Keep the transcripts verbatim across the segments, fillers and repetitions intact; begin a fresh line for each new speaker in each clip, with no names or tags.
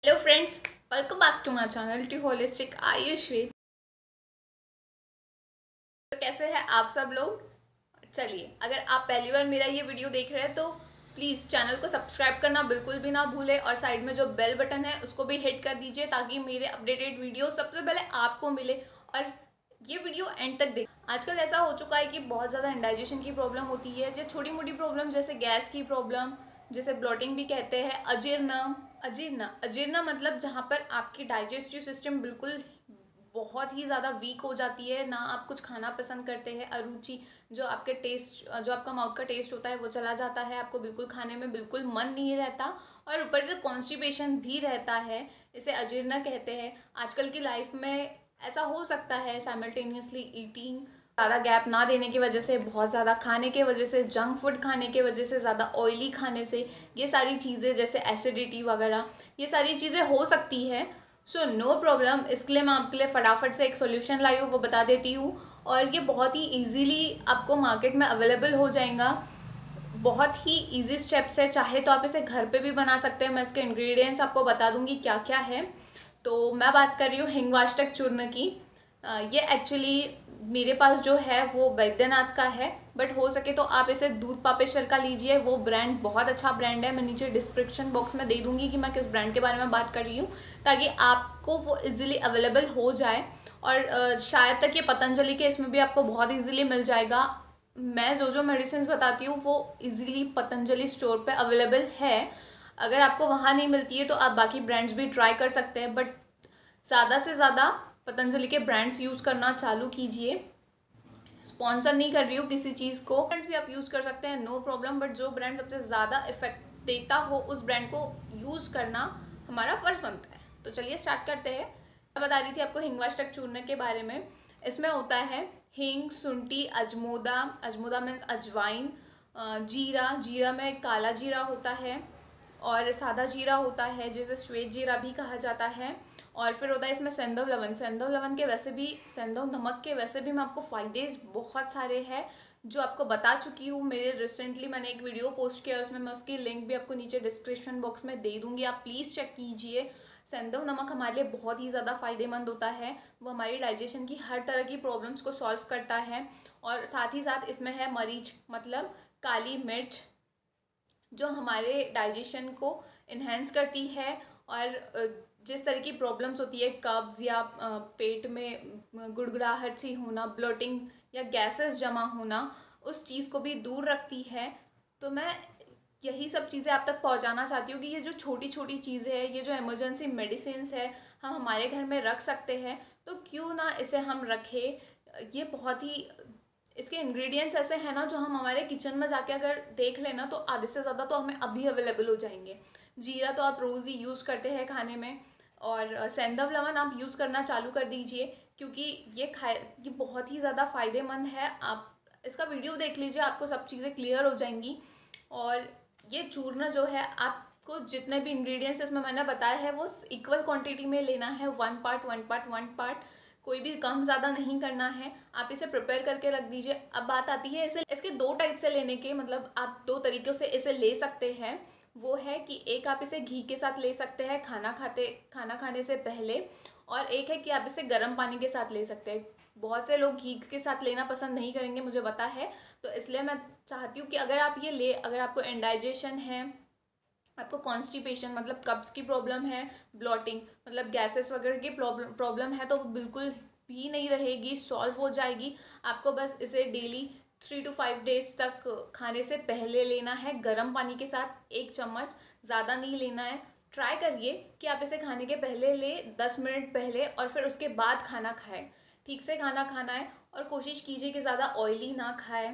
Hello friends, welcome back to my channel to holistic Ayush Ved. तो कैसे हैं आप सब लोग। चलिए, अगर आप पहली बार मेरा ये वीडियो देख रहे हैं तो प्लीज़ चैनल को सब्सक्राइब करना बिल्कुल भी ना भूलें और साइड में जो बेल बटन है उसको भी हिट कर दीजिए ताकि मेरे अपडेटेड वीडियो सबसे पहले आपको मिले। और ये वीडियो एंड तक देख। आजकल ऐसा हो चुका है कि बहुत ज़्यादा इंडाइजेशन की प्रॉब्लम होती है, जो छोटी मोटी प्रॉब्लम जैसे गैस की प्रॉब्लम, जिसे ब्लोटिंग भी कहते हैं, अजीर्ण अजीर्ण अजीर्ण मतलब जहाँ पर आपकी डाइजेस्टिव सिस्टम बिल्कुल बहुत ही ज़्यादा वीक हो जाती है, ना आप कुछ खाना पसंद करते हैं, अरुचि, जो आपके टेस्ट जो आपका माउथ का टेस्ट होता है वो चला जाता है, आपको बिल्कुल खाने में बिल्कुल मन नहीं रहता और ऊपर से कॉन्स्टिपेशन भी रहता है, इसे अजीर्ण कहते हैं। आजकल की लाइफ में ऐसा हो सकता है साइमल्टेनियसली ईटिंग, ज़्यादा गैप ना देने की वजह से, बहुत ज़्यादा खाने के वजह से, जंक फूड खाने के वजह से, ज़्यादा ऑयली खाने से, ये सारी चीज़ें जैसे एसिडिटी वगैरह, ये सारी चीज़ें हो सकती है। सो नो प्रॉब्लम, इसके लिए मैं आपके लिए फटाफट से एक सॉल्यूशन लाई हूँ, वो बता देती हूँ। और ये बहुत ही इजीली आपको मार्केट में अवेलेबल हो जाएगा। बहुत ही इजी स्टेप्स है, चाहे तो आप इसे घर पे भी बना सकते हैं। मैं इसके इंग्रेडिएंट्स आपको बता दूंगी क्या क्या है। तो मैं बात कर रही हूँ हिंगवाष्टक चूर्ण की। ये एक्चुअली मेरे पास जो है वो वैद्यनाथ का है, बट हो सके तो आप इसे दूध पापेश्वर का लीजिए। वो ब्रांड बहुत अच्छा ब्रांड है, मैं नीचे डिस्क्रिप्शन बॉक्स में दे दूंगी कि मैं किस ब्रांड के बारे में बात कर रही हूँ, ताकि आपको वो इजीली अवेलेबल हो जाए। और शायद तक ये पतंजलि के इसमें भी आपको बहुत इजीली मिल जाएगा। मैं जो जो मेडिसिन बताती हूँ वो इजीली पतंजलि स्टोर पे अवेलेबल है। अगर आपको वहाँ नहीं मिलती है तो आप बाकी ब्रांड्स भी ट्राई कर सकते हैं, बट ज़्यादा से ज़्यादा पतंजलि के ब्रांड्स यूज़ करना चालू कीजिए। स्पॉन्सर नहीं कर रही हूँ किसी चीज़ को, ब्रांड्स भी आप यूज़ कर सकते हैं, नो प्रॉब्लम, बट जो ब्रांड सबसे ज़्यादा इफेक्ट देता हो उस ब्रांड को यूज़ करना हमारा फ़र्ज बनता है। तो चलिए स्टार्ट करते हैं। मैं बता रही थी आपको हिंगवाष्टक चूर्ण के बारे में। इसमें होता है हींग, शुंठी, अजमोदा, अजमोदा मीन्स अजवाइन, जीरा, जीरा में काला जीरा होता है और सादा जीरा होता है जिसे श्वेत जीरा भी कहा जाता है। और फिर होता है इसमें सेंधव लवण। सेंधव लवण के वैसे भी, सेंधव नमक के वैसे भी मैं आपको फ़ायदे बहुत सारे हैं जो आपको बता चुकी हूँ। मेरे रिसेंटली मैंने एक वीडियो पोस्ट किया, उसमें मैं उसकी लिंक भी आपको नीचे डिस्क्रिप्शन बॉक्स में दे दूँगी, आप प्लीज़ चेक कीजिए। सेंधव नमक हमारे लिए बहुत ही ज़्यादा फ़ायदेमंद होता है, वो हमारी डाइजेशन की हर तरह की प्रॉब्लम्स को सॉल्व करता है। और साथ ही साथ इसमें है मरीच, मतलब काली मिर्च, जो हमारे डाइजेशन को इन्हेंस करती है। और जिस तरह की प्रॉब्लम्स होती है, कब्ज़ या पेट में गुड़गुड़ाहट सी होना, ब्लोटिंग या गैसेस जमा होना, उस चीज़ को भी दूर रखती है। तो मैं यही सब चीज़ें आप तक पहुंचाना चाहती हूँ कि ये जो छोटी छोटी चीज़ें हैं, ये जो इमरजेंसी मेडिसिन्स है, हम हमारे घर में रख सकते हैं, तो क्यों ना इसे हम रखें। ये बहुत ही, इसके इंग्रेडिएंट्स ऐसे हैं ना जो हम हमारे किचन में जाके अगर देख लेना तो आधे से ज़्यादा तो हमें अभी अवेलेबल हो जाएंगे। जीरा तो आप रोज़ ही यूज़ करते हैं खाने में, और सेंधव लवण आप यूज़ करना चालू कर दीजिए, क्योंकि ये खाए ये बहुत ही ज़्यादा फ़ायदेमंद है। आप इसका वीडियो देख लीजिए, आपको सब चीज़ें क्लियर हो जाएंगी। और ये चूर्ण जो है, आपको जितने भी इंग्रेडिएंट्स इसमें मैंने बताया है वो इक्वल क्वांटिटी में लेना है, one part one part one part, कोई भी कम ज़्यादा नहीं करना है। आप इसे प्रिपेयर करके रख दीजिए। अब बात आती है इसे, इसके दो टाइप से लेने के, मतलब आप दो तरीक़ों से इसे ले सकते हैं। वो है कि एक आप इसे घी के साथ ले सकते हैं खाना खाते खाना खाने से पहले, और एक है कि आप इसे गर्म पानी के साथ ले सकते हैं। बहुत से लोग घी के साथ लेना पसंद नहीं करेंगे, मुझे पता है, तो इसलिए मैं चाहती हूँ कि अगर आप ये ले, अगर आपको इंडाइजेशन है, आपको कॉन्स्टिपेशन मतलब कब्ज़ की प्रॉब्लम है, ब्लॉटिंग मतलब गैसेस वगैरह की प्रॉब्लम है, तो बिल्कुल भी नहीं रहेगी, सॉल्व हो जाएगी। आपको बस इसे daily three two five days तक खाने से पहले लेना है, गर्म पानी के साथ एक चम्मच, ज़्यादा नहीं लेना है। ट्राई करिए कि आप इसे खाने के पहले ले, दस मिनट पहले, और फिर उसके बाद खाना खाएं। ठीक से खाना खाना है, और कोशिश कीजिए कि ज़्यादा ऑयली ना खाएं,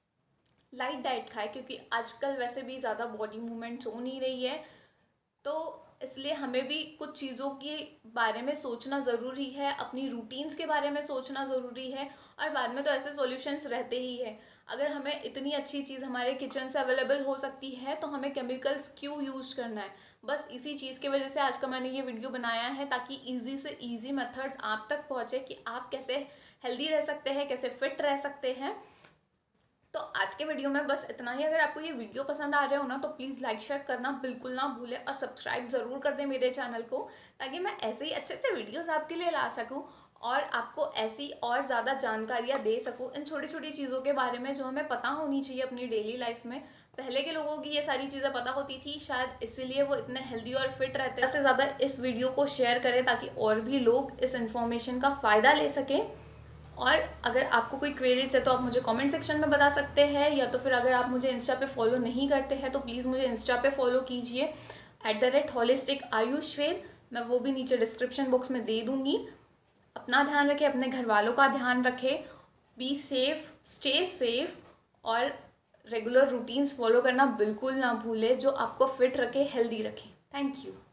लाइट डाइट खाए, क्योंकि आजकल वैसे भी ज़्यादा बॉडी मूवमेंट्स हो नहीं रही है, तो इसलिए हमें भी कुछ चीज़ों के बारे में सोचना ज़रूरी है, अपनी रूटीन्स के बारे में सोचना ज़रूरी है। और बाद में तो ऐसे सॉल्यूशंस रहते ही हैं। अगर हमें इतनी अच्छी चीज़ हमारे किचन से अवेलेबल हो सकती है तो हमें केमिकल्स क्यों यूज़ करना है। बस इसी चीज़ की वजह से आज का मैंने ये वीडियो बनाया है, ताकि ईजी से ईजी मेथड्स आप तक पहुँचे कि आप कैसे हेल्दी रह सकते हैं, कैसे फिट रह सकते हैं। तो आज के वीडियो में बस इतना ही। अगर आपको ये वीडियो पसंद आ रहे हो ना तो प्लीज़ लाइक शेयर करना बिल्कुल ना भूलें और सब्सक्राइब ज़रूर कर दें मेरे चैनल को, ताकि मैं ऐसे ही अच्छे अच्छे वीडियोस आपके लिए ला सकूं और आपको ऐसी और ज़्यादा जानकारियाँ दे सकूं इन छोटी छोटी चीज़ों के बारे में जो हमें पता होनी चाहिए अपनी डेली लाइफ में। पहले के लोगों की ये सारी चीज़ें पता होती थी, शायद इसीलिए वो इतने हेल्दी और फिट रहते हैं। ज़्यादा से ज़्यादा इस वीडियो को शेयर करें ताकि और भी लोग इस इन्फॉर्मेशन का फ़ायदा ले सकें। और अगर आपको कोई क्वेरीज है तो आप मुझे कमेंट सेक्शन में बता सकते हैं, या तो फिर अगर आप मुझे इंस्टा पे फॉलो नहीं करते हैं तो प्लीज़ मुझे इंस्टा पे फॉलो कीजिए at the rate holistic Ayush Ved. मैं वो भी नीचे डिस्क्रिप्शन बॉक्स में दे दूँगी। अपना ध्यान रखें, अपने घर वालों का ध्यान रखें, बी सेफ, स्टे सेफ और रेगुलर रूटीन्स फॉलो करना बिल्कुल ना भूलें जो आपको फिट रखे, हेल्दी रखें। Thank you.